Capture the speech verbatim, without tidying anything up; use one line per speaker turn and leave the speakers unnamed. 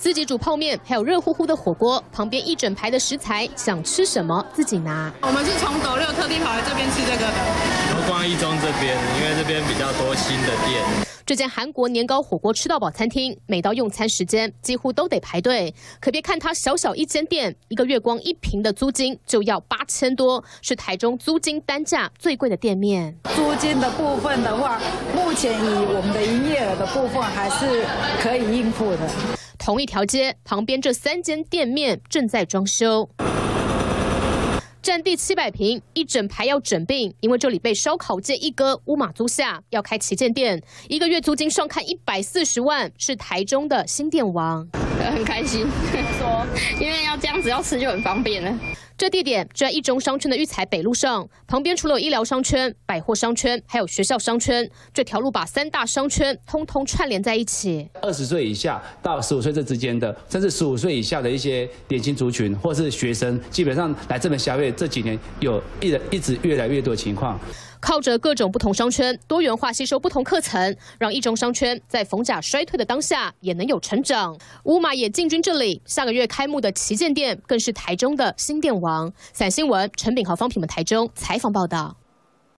自己煮泡面，还有热乎乎的火锅，旁边一整排的食材，想吃什么自己拿。
我们是从斗六特地跑来这边吃这个的。
我逛一中这边，因为这边比较多新的店。
这间韩国年糕火锅吃到饱餐厅，每到用餐时间几乎都得排队。可别看它小小一间店，一个月光一坪的租金就要八千多，是台中租金单价最贵的店面。
租金的部分的话，目前以我们的营业额的部分还是可以应付的。
同一条街旁边这三间店面正在装修。占地七百平，一整排要整并，因为这里被烧烤界一哥乌马租下，要开旗舰店，一个月租金上看一百四十万，是台中的新店王。
很开心，说因为要这样子要吃就很方便了。
这地点就在一中商圈的育才北路上，旁边除了有医疗商圈、百货商圈，还有学校商圈。这条路把三大商圈通通串联在一起。
二十岁以下到十五岁这之间的，甚至十五岁以下的一些年轻族群或是学生，基本上来这边消费，这几年有一一直越来越多的情况。
靠着各种不同商圈多元化吸收不同课程，让一中商圈在逢甲衰退的当下也能有成长。乌马也进军这里，下个月开幕的旗舰店更是台中的新店王。散新闻陈炳豪、方品们台中采访报道。